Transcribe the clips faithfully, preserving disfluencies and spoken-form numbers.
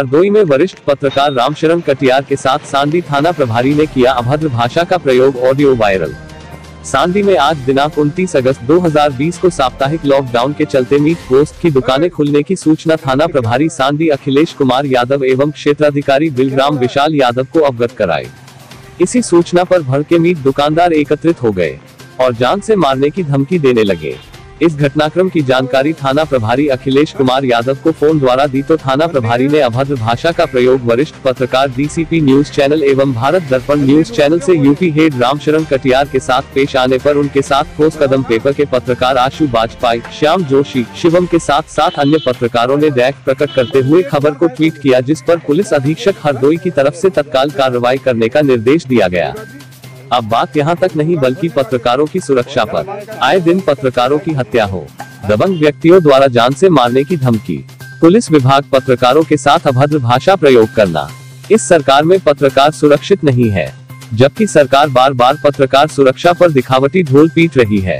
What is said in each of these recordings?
हरदोई में वरिष्ठ पत्रकार रामशरण कटियार के साथ सांडी थाना प्रभारी ने किया अभद्र भाषा का प्रयोग, ऑडियो वायरल। सांडी में आज दिनांक उनतीस अगस्त दो हज़ार बीस को साप्ताहिक लॉकडाउन के चलते मीट पोस्ट की दुकानें खुलने की सूचना थाना प्रभारी सांडी अखिलेश कुमार यादव एवं क्षेत्राधिकारी बिलग्राम विशाल यादव को अवगत कराई। इसी सूचना पर भड़के मीट दुकानदार एकत्रित हो गए और जान से मारने की धमकी देने लगे। इस घटनाक्रम की जानकारी थाना प्रभारी अखिलेश कुमार यादव को फोन द्वारा दी तो थाना प्रभारी ने अभद्र भाषा का प्रयोग वरिष्ठ पत्रकार डीसीपी न्यूज चैनल एवं भारत दर्पण न्यूज चैनल से यूपी हेड रामशरण कटियार के साथ पेश आने पर उनके साथ ठोस कदम पेपर के पत्रकार आशु बाजपाई, श्याम जोशी, शिवम के साथ साथ अन्य पत्रकारों ने दैख प्रकट करते हुए खबर को ट्वीट किया, जिस पर पुलिस अधीक्षक हरदोई की तरफ से तत्काल कार्रवाई करने का निर्देश दिया गया। अब बात यहां तक नहीं बल्कि पत्रकारों की सुरक्षा पर। आए दिन पत्रकारों की हत्या हो, दबंग व्यक्तियों द्वारा जान से मारने की धमकी, पुलिस विभाग पत्रकारों के साथ अभद्र भाषा प्रयोग करना। इस सरकार में पत्रकार सुरक्षित नहीं है, जबकि सरकार बार बार पत्रकार सुरक्षा पर दिखावटी ढोल पीट रही है।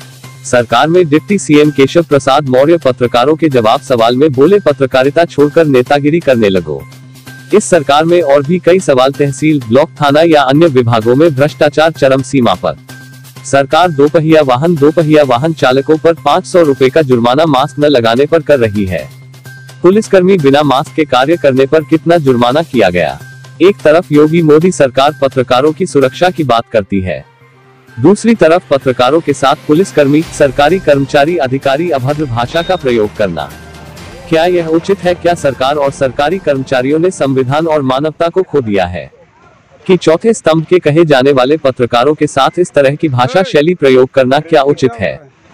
सरकार में डिप्टी सीएम केशव प्रसाद मौर्य पत्रकारों के जवाब सवाल में बोले, पत्रकारिता छोड़कर नेतागिरी करने लगो। इस सरकार में और भी कई सवाल, तहसील, ब्लॉक, थाना या अन्य विभागों में भ्रष्टाचार चरम सीमा पर। सरकार दोपहिया वाहन दोपहिया वाहन चालकों पर पाँच सौ रुपए का जुर्माना मास्क न लगाने पर कर रही है। पुलिसकर्मी बिना मास्क के कार्य करने पर कितना जुर्माना किया गया। एक तरफ योगी मोदी सरकार पत्रकारों की सुरक्षा की बात करती है, दूसरी तरफ पत्रकारों के साथ पुलिसकर्मी, सरकारी कर्मचारी, अधिकारी अभद्र भाषा का प्रयोग करना। क्या यह उचित है? क्या सरकार और सरकारी कर्मचारियों ने संविधान और मानवता को खो दिया है कि चौथे स्तंभ के कहे जाने वाले पत्रकारों के साथ इस तरह की भाषा शैली प्रयोग करना क्या उचित है?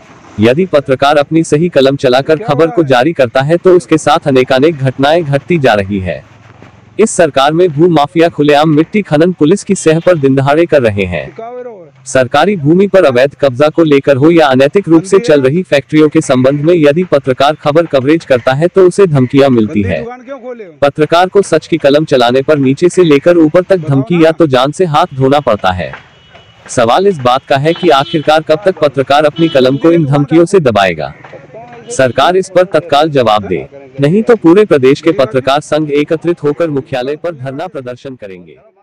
यदि पत्रकार अपनी सही कलम चलाकर खबर को जारी करता है तो उसके साथ अनेकानेक घटनाएं घटती जा रही है। इस सरकार में भू माफिया खुलेआम मिट्टी खनन पुलिस की सह पर दिनदहाड़े कर रहे हैं। सरकारी भूमि पर अवैध कब्जा को लेकर हो या अनैतिक रूप से चल रही फैक्ट्रियों के संबंध में यदि पत्रकार खबर कवरेज करता है तो उसे धमकियां मिलती है। पत्रकार को सच की कलम चलाने पर नीचे से लेकर ऊपर तक धमकी या तो जान से हाथ धोना पड़ता है। सवाल इस बात का है कि आखिरकार कब तक पत्रकार अपनी कलम को इन धमकियों से दबाएगा। सरकार इस पर तत्काल जवाब दे, नहीं तो पूरे प्रदेश के पत्रकार संघ एकत्रित होकर मुख्यालय पर धरना प्रदर्शन करेंगे।